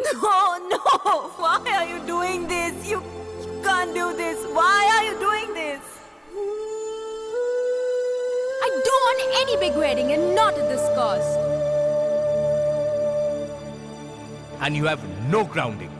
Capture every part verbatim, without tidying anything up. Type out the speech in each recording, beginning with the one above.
No, no! Why are you doing this? You, you can't do this. Why are you doing this? I don't want any big wedding and not at this cost. And you have no grounding.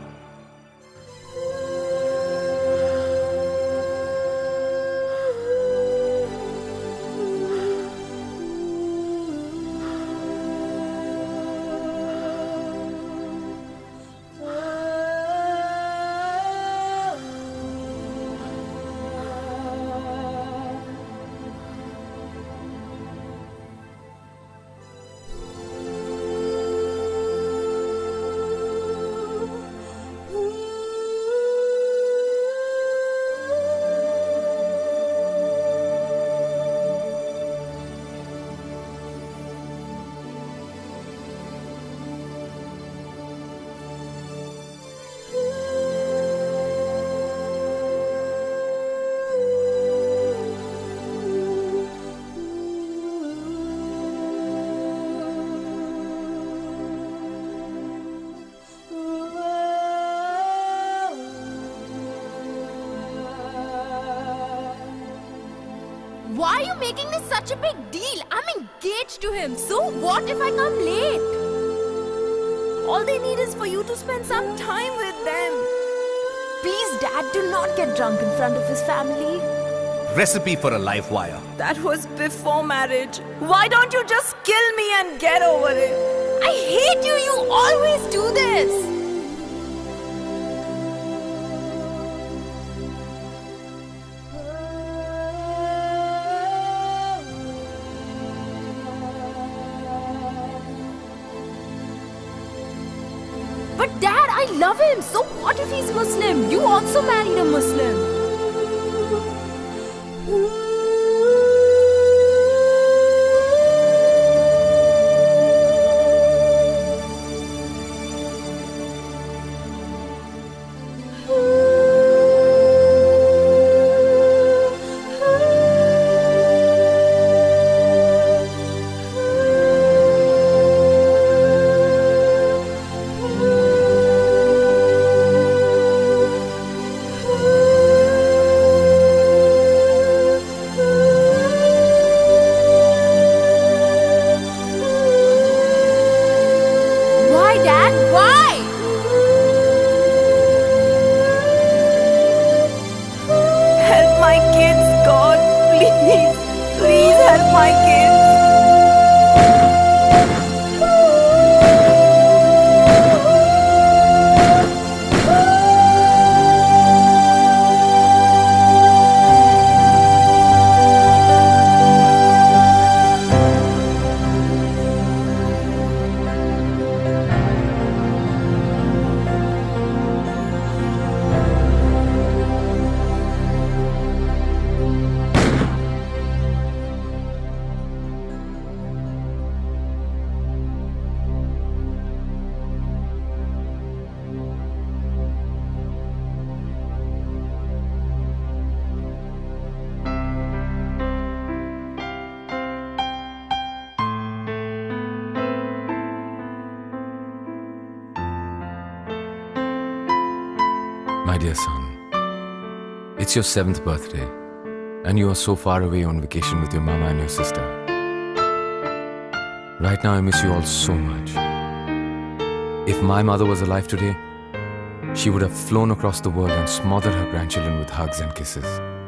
Why are you making this such a big deal? I'm engaged to him. So what if I come late? All they need is for you to spend some time with them. Please, Dad, do not get drunk in front of his family. Recipe for a live wire. That was before marriage. Why don't you just kill me and get over it? I hate you. You always do this. But Dad, I love him. So what if he's Muslim? You also married a Muslim. My dear son, it's your seventh birthday and you are so far away on vacation with your mama and your sister. Right now I miss you all so much. If my mother was alive today, she would have flown across the world and smothered her grandchildren with hugs and kisses.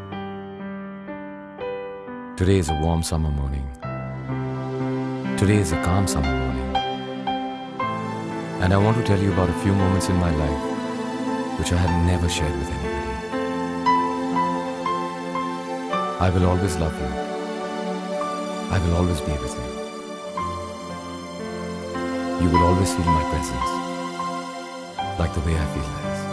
Today is a warm summer morning. Today is a calm summer morning. And I want to tell you about a few moments in my life which I have never shared with anybody. I will always love you. I will always be with you. You will always feel my presence, like the way I feel this.